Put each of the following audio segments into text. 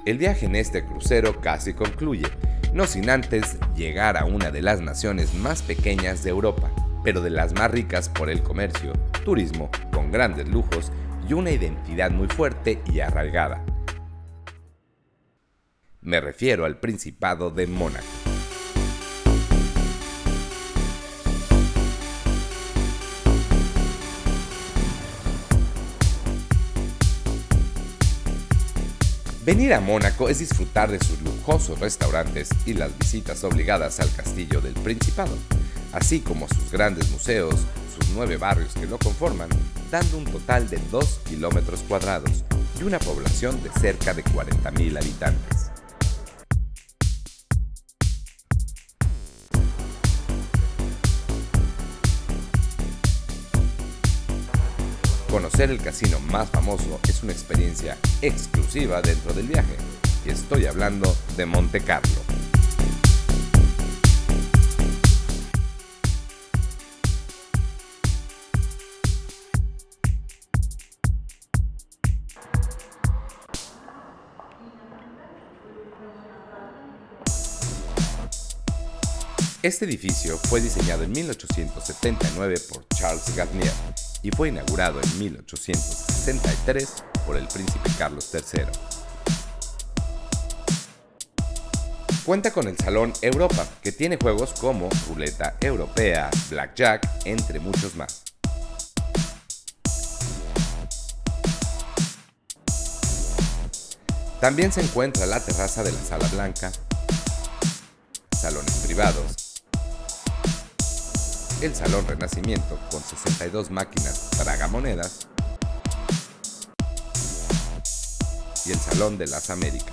El viaje en este crucero casi concluye, no sin antes llegar a una de las naciones más pequeñas de Europa, pero de las más ricas por el comercio, turismo, con grandes lujos y una identidad muy fuerte y arraigada. Me refiero al Principado de Mónaco. Venir a Mónaco es disfrutar de sus lujosos restaurantes y las visitas obligadas al castillo del Principado, así como sus grandes museos, sus 9 barrios que lo conforman, dando un total de 2 kilómetros cuadrados y una población de cerca de 40.000 habitantes. Conocer el casino más famoso es una experiencia exclusiva dentro del viaje, y estoy hablando de Monte Carlo. Este edificio fue diseñado en 1879 por Charles Garnier y fue inaugurado en 1863 por el príncipe Carlos III. Cuenta con el Salón Europa, que tiene juegos como ruleta europea, blackjack, entre muchos más. También se encuentra la terraza de la Sala Blanca, salones privados, el Salón Renacimiento con 62 máquinas tragamonedas y el Salón de las Américas.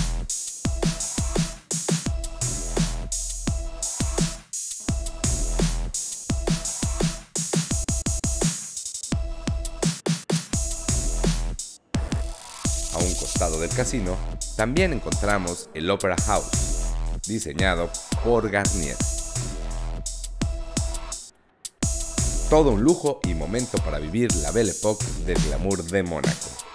A un costado del casino también encontramos el Opera House, diseñado por Garnier. Todo un lujo y momento para vivir la Belle Époque del glamour de Mónaco.